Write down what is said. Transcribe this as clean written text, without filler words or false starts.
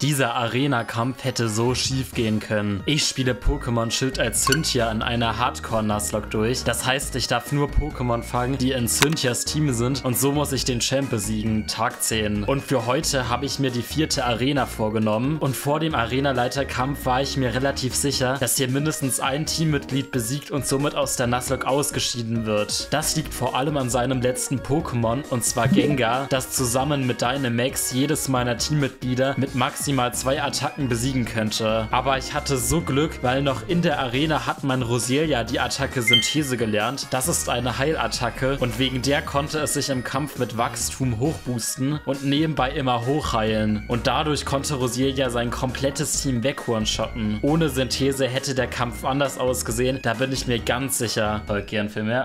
Dieser Arena-Kampf hätte so schief gehen können. Ich spiele Pokémon Schild als Cynthia in einer Hardcore-Nuzlocke durch. Das heißt, ich darf nur Pokémon fangen, die in Cynthias Team sind und so muss ich den Champ besiegen, Tag 10. Und für heute habe ich mir die 4. Arena vorgenommen und vor dem Arena-Leiterkampf war ich mir relativ sicher, dass hier mindestens ein Teammitglied besiegt und somit aus der Nuzlocke ausgeschieden wird. Das liegt vor allem an seinem letzten Pokémon, und zwar Gengar, das zusammen mit Dynamax jedes meiner Teammitglieder mit maximal 2 Attacken besiegen könnte. Aber ich hatte so Glück, weil noch in der Arena hat mein Roselia die Attacke Synthese gelernt. Das ist eine Heilattacke und wegen der konnte es sich im Kampf mit Wachstum hochboosten und nebenbei immer hochheilen. Und dadurch konnte Roselia sein komplettes Team weg-one-shotten. Ohne Synthese hätte der Kampf anders ausgesehen, da bin ich mir ganz sicher. Folgt gern für mehr.